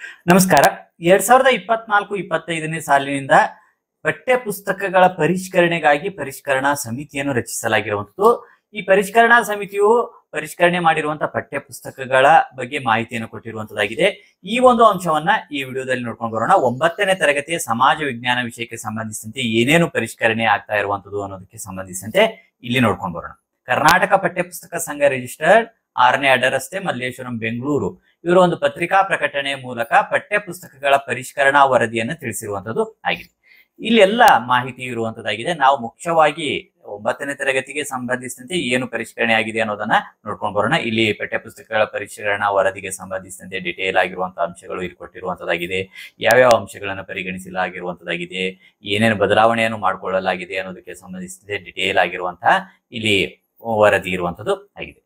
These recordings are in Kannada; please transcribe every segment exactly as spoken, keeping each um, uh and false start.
ನಮಸ್ಕಾರ. ಎರಡ್ ಸಾವಿರದ ಇಪ್ಪತ್ನಾಲ್ಕು ಇಪ್ಪತ್ತೈದನೇ ಸಾಲಿನಿಂದ ಪಠ್ಯ ಪುಸ್ತಕಗಳ ಪರಿಷ್ಕರಣೆಗಾಗಿ ಪರಿಷ್ಕರಣಾ ಸಮಿತಿಯನ್ನು ರಚಿಸಲಾಗಿರುವಂತದ್ದು. ಈ ಪರಿಷ್ಕರಣಾ ಸಮಿತಿಯು ಪರಿಷ್ಕರಣೆ ಮಾಡಿರುವಂತಹ ಪಠ್ಯ ಪುಸ್ತಕಗಳ ಬಗ್ಗೆ ಮಾಹಿತಿಯನ್ನು ಕೊಟ್ಟಿರುವಂತದ್ದಾಗಿದೆ. ಈ ಒಂದು ಅಂಶವನ್ನ ಈ ವಿಡಿಯೋದಲ್ಲಿ ನೋಡ್ಕೊಂಡು ಬರೋಣ. ಒಂಬತ್ತನೇ ತರಗತಿಯ ಸಮಾಜ ವಿಜ್ಞಾನ ವಿಷಯಕ್ಕೆ ಸಂಬಂಧಿಸಿದಂತೆ ಏನೇನು ಪರಿಷ್ಕರಣೆ ಆಗ್ತಾ ಇರುವಂತದ್ದು ಅನ್ನೋದಕ್ಕೆ ಸಂಬಂಧಿಸಿದಂತೆ ಇಲ್ಲಿ ನೋಡ್ಕೊಂಡು ಬರೋಣ. ಕರ್ನಾಟಕ ಪಠ್ಯ ಪುಸ್ತಕ ಸಂಘ ರಿಜಿಸ್ಟರ್ಡ್ ಆರನೇ ಅಡ್ಡರಸ್ತೆ ಮಲ್ಲೇಶ್ವರಂ ಬೆಂಗಳೂರು ಇವರು ಒಂದು ಪತ್ರಿಕಾ ಪ್ರಕಟಣೆಯ ಮೂಲಕ ಪಠ್ಯ ಪುಸ್ತಕಗಳ ಪರಿಷ್ಕರಣಾ ವರದಿಯನ್ನು ತಿಳಿಸಿರುವಂತದ್ದು ಆಗಿದೆ. ಇಲ್ಲಿ ಎಲ್ಲ ಮಾಹಿತಿ ಇರುವಂತದ್ದಾಗಿದೆ. ನಾವು ಮುಖ್ಯವಾಗಿ ಒಂಬತ್ತನೇ ತರಗತಿಗೆ ಸಂಬಂಧಿಸಿದಂತೆ ಏನು ಪರಿಷ್ಕರಣೆ ಆಗಿದೆ ಅನ್ನೋದನ್ನ ನೋಡ್ಕೊಂಡು ಬರೋಣ. ಇಲ್ಲಿ ಪಠ್ಯ ಪುಸ್ತಕಗಳ ಪರಿಷ್ಕರಣಾ ವರದಿಗೆ ಸಂಬಂಧಿಸಿದಂತೆ ಡಿಟೇಲ್ ಆಗಿರುವಂತಹ ಅಂಶಗಳು ಇಲ್ಲಿ ಕೊಟ್ಟಿರುವಂತದ್ದಾಗಿದೆ. ಯಾವ್ಯಾವ ಅಂಶಗಳನ್ನು ಪರಿಗಣಿಸಲಾಗಿರುವಂತದ್ದಾಗಿದೆ, ಏನೇನು ಬದಲಾವಣೆಯನ್ನು ಮಾಡಿಕೊಳ್ಳಲಾಗಿದೆ ಅನ್ನೋದಕ್ಕೆ ಸಂಬಂಧಿಸಿದಂತೆ ಡಿಟೇಲ್ ಆಗಿರುವಂತಹ ಇಲ್ಲಿ ವರದಿ ಇರುವಂತದ್ದು ಆಗಿದೆ.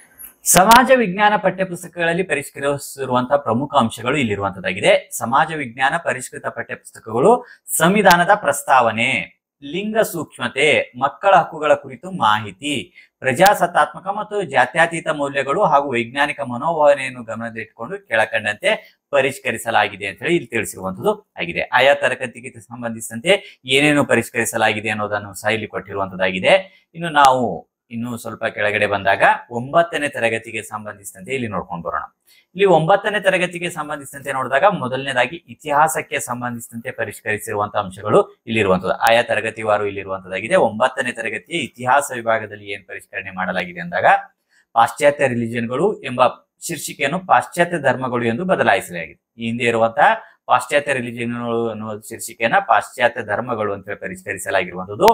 ಸಮಾಜ ವಿಜ್ಞಾನ ಪಠ್ಯ ಪುಸ್ತಕಗಳಲ್ಲಿ ಪರಿಷ್ಕರಿಸಿರುವಂತಹ ಪ್ರಮುಖ ಅಂಶಗಳು ಇಲ್ಲಿರುವಂತದ್ದಾಗಿದೆ. ಸಮಾಜ ವಿಜ್ಞಾನ ಪರಿಷ್ಕೃತ ಪಠ್ಯ ಪುಸ್ತಕಗಳು ಸಂವಿಧಾನದ ಪ್ರಸ್ತಾವನೆ, ಲಿಂಗ ಸೂಕ್ಷ್ಮತೆ, ಮಕ್ಕಳ ಹಕ್ಕುಗಳ ಕುರಿತು ಮಾಹಿತಿ, ಪ್ರಜಾಸತ್ತಾತ್ಮಕ ಮತ್ತು ಜಾತ್ಯತೀತ ಮೌಲ್ಯಗಳು ಹಾಗೂ ವೈಜ್ಞಾನಿಕ ಮನೋಭಾವನೆಯನ್ನು ಗಮನದಲ್ಲಿಟ್ಟುಕೊಂಡು ಕೆಳಕಂಡಂತೆ ಪರಿಷ್ಕರಿಸಲಾಗಿದೆ ಅಂತ ಹೇಳಿ ಇಲ್ಲಿ ತಿಳಿಸಿರುವಂತದ್ದು ಆಗಿದೆ. ಆಯಾ ತರಗತಿಗೆ ಸಂಬಂಧಿಸಿದಂತೆ ಏನೇನು ಪರಿಷ್ಕರಿಸಲಾಗಿದೆ ಅನ್ನೋದನ್ನು ಸಹ ಇಲ್ಲಿ ಕೊಟ್ಟಿರುವಂತದ್ದಾಗಿದೆ. ಇನ್ನು ನಾವು ಇನ್ನು ಸ್ವಲ್ಪ ಕೆಳಗಡೆ ಬಂದಾಗ ಒಂಬತ್ತನೇ ತರಗತಿಗೆ ಸಂಬಂಧಿಸಿದಂತೆ ಇಲ್ಲಿ ನೋಡ್ಕೊಂಡು ಬರೋಣ. ಇಲ್ಲಿ ಒಂಬತ್ತನೇ ತರಗತಿಗೆ ಸಂಬಂಧಿಸಿದಂತೆ ನೋಡಿದಾಗ ಮೊದಲನೇದಾಗಿ ಇತಿಹಾಸಕ್ಕೆ ಸಂಬಂಧಿಸಿದಂತೆ ಪರಿಷ್ಕರಿಸಿರುವಂತಹ ಅಂಶಗಳು ಇಲ್ಲಿರುವಂತದ್ದು. ಆಯಾ ತರಗತಿವಾರು ಇಲ್ಲಿರುವಂತದ್ದಾಗಿದೆ. ಒಂಬತ್ತನೇ ತರಗತಿಯ ಇತಿಹಾಸ ವಿಭಾಗದಲ್ಲಿ ಏನ್ ಪರಿಷ್ಕರಣೆ ಮಾಡಲಾಗಿದೆ ಅಂದಾಗ ಪಾಶ್ಚಾತ್ಯ ರಿಲಿಜನ್ಗಳು ಎಂಬ ಶೀರ್ಷಿಕೆಯನ್ನು ಪಾಶ್ಚಾತ್ಯ ಧರ್ಮಗಳು ಎಂದು ಬದಲಾಯಿಸಲಾಗಿದೆ. ಈ ಹಿಂದೆ ಇರುವಂತಹ ಪಾಶ್ಚಾತ್ಯ ರಿಲಿಜನ್ಗಳು ಅನ್ನುವ ಶೀರ್ಷಿಕೆಯನ್ನ ಪಾಶ್ಚಾತ್ಯ ಧರ್ಮಗಳು ಅಂತ ಪರಿಷ್ಕರಿಸಲಾಗಿರುವಂತದ್ದು.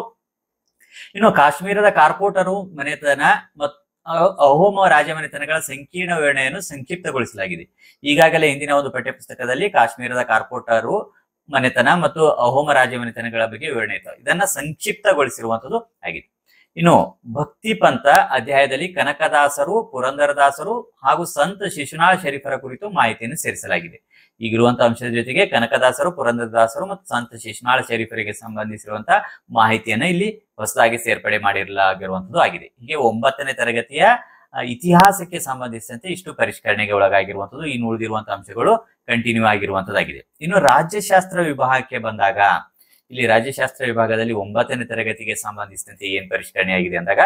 ಇನ್ನು ಕಾಶ್ಮೀರದ ಕಾರ್ಪೋಟರು ಮನೆತನ ಮತ್ತು ಅಹೋಮ ರಾಜಮನೆತನಗಳ ಸಂಕೀರ್ಣ ವಿವರಣೆಯನ್ನು ಸಂಕ್ಷಿಪ್ತಗೊಳಿಸಲಾಗಿದೆ. ಈಗಾಗಲೇ ಹಿಂದಿನ ಒಂದು ಪಠ್ಯ ಪುಸ್ತಕದಲ್ಲಿ ಕಾಶ್ಮೀರದ ಕಾರ್ಪೋಟರು ಮನೆತನ ಮತ್ತು ಅಹೋಮ ರಾಜಮನೆತನಗಳ ಬಗ್ಗೆ ವಿವರಣೆ ಇತ್ತು. ಇದನ್ನ ಸಂಕ್ಷಿಪ್ತಗೊಳಿಸಿರುವಂತದ್ದು ಆಗಿದೆ. ಇನ್ನು ಭಕ್ತಿ ಪಂಥ ಅಧ್ಯಾಯದಲ್ಲಿ ಕನಕದಾಸರು, ಪುರಂದರದಾಸರು ಹಾಗೂ ಸಂತ ಶಿಶುನಾಳ ಶರೀಫರ ಕುರಿತು ಮಾಹಿತಿಯನ್ನು ಸೇರಿಸಲಾಗಿದೆ. ಈಗಿರುವಂತಹ ಅಂಶದ ಜೊತೆಗೆ ಕನಕದಾಸರು, ಪುರಂದರದಾಸರು ಮತ್ತು ಸಂತ ಶಿಶುನಾಳ ಶರೀಫರಿಗೆ ಸಂಬಂಧಿಸಿರುವಂತಹ ಮಾಹಿತಿಯನ್ನ ಇಲ್ಲಿ ಹೊಸದಾಗಿ ಸೇರ್ಪಡೆ ಮಾಡಿರಲಾಗಿರುವಂತದ್ದು ಆಗಿದೆ. ಹೀಗೆ ಒಂಬತ್ತನೇ ತರಗತಿಯ ಇತಿಹಾಸಕ್ಕೆ ಸಂಬಂಧಿಸಿದಂತೆ ಇಷ್ಟು ಪರಿಷ್ಕರಣೆಗೆ ಒಳಗಾಗಿರುವಂತದ್ದು. ಇನ್ನು ಉಳಿದಿರುವಂತಹ ಅಂಶಗಳು ಕಂಟಿನ್ಯೂ ಆಗಿರುವಂತದ್ದಾಗಿದೆ. ಇನ್ನು ರಾಜ್ಯಶಾಸ್ತ್ರ ವಿಭಾಗಕ್ಕೆ ಬಂದಾಗ ಇಲ್ಲಿ ರಾಜ್ಯಶಾಸ್ತ್ರ ವಿಭಾಗದಲ್ಲಿ ಒಂಬತ್ತನೇ ತರಗತಿಗೆ ಸಂಬಂಧಿಸಿದಂತೆ ಏನ್ ಪರಿಷ್ಕರಣೆ ಆಗಿದೆ ಅಂದಾಗ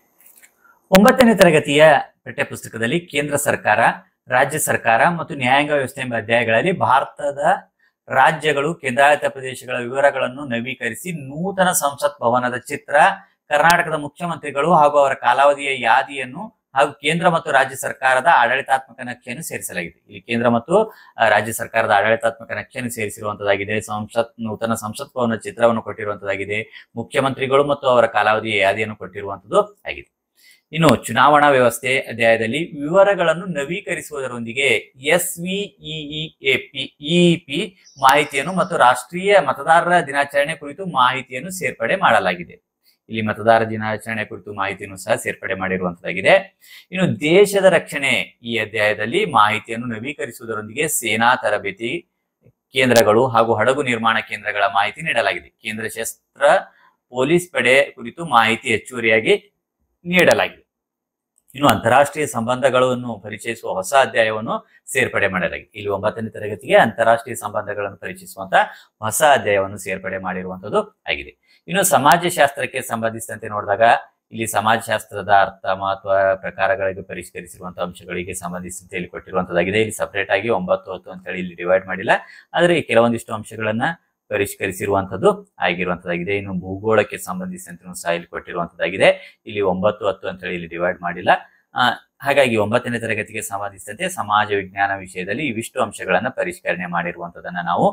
ಒಂಬತ್ತನೇ ತರಗತಿಯ ಪಠ್ಯ ಪುಸ್ತಕದಲ್ಲಿ ಕೇಂದ್ರ ಸರ್ಕಾರ, ರಾಜ್ಯ ಸರ್ಕಾರ ಮತ್ತು ನ್ಯಾಯಾಂಗ ವ್ಯವಸ್ಥೆ ಎಂಬ ಅಧ್ಯಾಯಗಳಲ್ಲಿ ಭಾರತದ ರಾಜ್ಯಗಳು, ಕೇಂದ್ರಾಡಳಿತ ಪ್ರದೇಶಗಳ ವಿವರಗಳನ್ನು ನವೀಕರಿಸಿ ನೂತನ ಸಂಸತ್ ಭವನದ ಚಿತ್ರ, ಕರ್ನಾಟಕದ ಮುಖ್ಯಮಂತ್ರಿಗಳು ಹಾಗೂ ಅವರ ಕಾಲಾವಧಿಯ ಯಾದಿಯನ್ನು ಹಾಗೂ ಕೇಂದ್ರ ಮತ್ತು ರಾಜ್ಯ ಸರ್ಕಾರದ ಆಡಳಿತಾತ್ಮಕ ನಕ್ಷೆಯನ್ನು ಸೇರಿಸಲಾಗಿದೆ. ಇಲ್ಲಿ ಕೇಂದ್ರ ಮತ್ತು ರಾಜ್ಯ ಸರ್ಕಾರದ ಆಡಳಿತಾತ್ಮಕ ನಕ್ಷೆಯನ್ನು ಸೇರಿಸಿರುವಂತದ್ದಾಗಿದೆ. ಸಂಸತ್ ನೂತನ ಸಂಸತ್ ಭವನ ಚಿತ್ರವನ್ನು ಕೊಟ್ಟಿರುವಂತದ್ದಾಗಿದೆ. ಮುಖ್ಯಮಂತ್ರಿಗಳು ಮತ್ತು ಅವರ ಕಾಲಾವಧಿಯ ಯಾದಿಯನ್ನು ಕೊಟ್ಟಿರುವಂತದ್ದು ಆಗಿದೆ. ಇನ್ನು ಚುನಾವಣಾ ವ್ಯವಸ್ಥೆ ಅಧ್ಯಾಯದಲ್ಲಿ ವಿವರಗಳನ್ನು ನವೀಕರಿಸುವುದರೊಂದಿಗೆ S V E P EP ಮಾಹಿತಿಯನ್ನು ಮತ್ತು ರಾಷ್ಟ್ರೀಯ ಮತದಾರರ ದಿನಾಚರಣೆ ಕುರಿತು ಮಾಹಿತಿಯನ್ನು ಸೇರ್ಪಡೆ ಮಾಡಲಾಗಿದೆ. ಇಲ್ಲಿ ಮತದಾರ ದಿನಾಚರಣೆ ಕುರಿತು ಮಾಹಿತಿಯನ್ನು ಸಹ ಸೇರ್ಪಡೆ ಮಾಡಿರುವಂತದ್ದಾಗಿದೆ. ಇನ್ನು ದೇಶದ ರಕ್ಷಣೆ ಈ ಅಧ್ಯಾಯದಲ್ಲಿ ಮಾಹಿತಿಯನ್ನು ನವೀಕರಿಸುವುದರೊಂದಿಗೆ ಸೇನಾ ತರಬೇತಿ ಕೇಂದ್ರಗಳು ಹಾಗೂ ಹಡಗು ನಿರ್ಮಾಣ ಕೇಂದ್ರಗಳ ಮಾಹಿತಿ ನೀಡಲಾಗಿದೆ. ಕೇಂದ್ರ ಶಸ್ತ್ರ ಪೊಲೀಸ್ ಪಡೆ ಕುರಿತು ಮಾಹಿತಿ ಹೆಚ್ಚುವರಿಯಾಗಿ ನೀಡಲಾಗಿದೆ. ಇನ್ನು ಅಂತಾರಾಷ್ಟ್ರೀಯ ಸಂಬಂಧಗಳನ್ನು ಪರಿಚಯಿಸುವ ಹೊಸ ಅಧ್ಯಾಯವನ್ನು ಸೇರ್ಪಡೆ ಮಾಡಲಾಗಿದೆ. ಇಲ್ಲಿ ಒಂಬತ್ತನೇ ತರಗತಿಗೆ ಅಂತಾರಾಷ್ಟ್ರೀಯ ಸಂಬಂಧಗಳನ್ನು ಪರಿಚಯಿಸುವಂತಹ ಹೊಸ ಅಧ್ಯಾಯವನ್ನು ಸೇರ್ಪಡೆ ಮಾಡಿರುವಂತದ್ದು ಆಗಿದೆ. ಇನ್ನು ಸಮಾಜಶಾಸ್ತ್ರಕ್ಕೆ ಸಂಬಂಧಿಸಿದಂತೆ ನೋಡಿದಾಗ ಇಲ್ಲಿ ಸಮಾಜಶಾಸ್ತ್ರದ ಅರ್ಥ, ಮಹತ್ವ, ಪ್ರಕಾರಗಳಿಗೆ ಪರಿಷ್ಕರಿಸಿರುವಂತಹ ಅಂಶಗಳಿಗೆ ಸಂಬಂಧಿಸಿದಂತೆ ಇಲ್ಲಿ ಕೊಟ್ಟಿರುವಂತದ್ದಾಗಿದೆ. ಇಲ್ಲಿ ಸಪರೇಟ್ ಆಗಿ ಒಂಬತ್ತು ಹತ್ತು ಅಂತ ಹೇಳಿ ಇಲ್ಲಿ ಡಿವೈಡ್ ಮಾಡಿಲ್ಲ, ಆದ್ರೆ ಕೆಲವೊಂದಿಷ್ಟು ಅಂಶಗಳನ್ನ ಪರಿಷ್ಕರಿಸಿರುವಂತದ್ದು ಆಗಿರುವಂತದ್ದಾಗಿದೆ. ಇನ್ನು ಭೂಗೋಳಕ್ಕೆ ಸಂಬಂಧಿಸಿದಂತೆ ಸಹ ಇಲ್ಲಿ ಕೊಟ್ಟಿರುವಂತದ್ದಾಗಿದೆ. ಇಲ್ಲಿ ಒಂಬತ್ತು ಹತ್ತು ಅಂತ ಹೇಳಿ ಇಲ್ಲಿ ಡಿವೈಡ್ ಮಾಡಿಲ್ಲ. ಆ ಹಾಗಾಗಿ ಒಂಬತ್ತನೇ ತರಗತಿಗೆ ಸಂಬಂಧಿಸಿದಂತೆ ಸಮಾಜ ವಿಜ್ಞಾನ ವಿಷಯದಲ್ಲಿ ಇವಿಷ್ಟು ಅಂಶಗಳನ್ನ ಪರಿಷ್ಕರಣೆ ಮಾಡಿರುವಂತದನ್ನ ನಾವು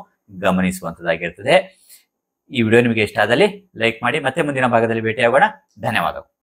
ಗಮನಿಸುವಂತದ್ದಾಗಿರ್ತದೆ. ಈ ವಿಡಿಯೋ ನಿಮಗೆ ಇಷ್ಟ ಆದಲ್ಲಿ ಲೈಕ್ ಮಾಡಿ. ಮತ್ತೆ ಮುಂದಿನ ಭಾಗದಲ್ಲಿ ಭೇಟಿಯಾಗೋಣ. ಧನ್ಯವಾದಗಳು.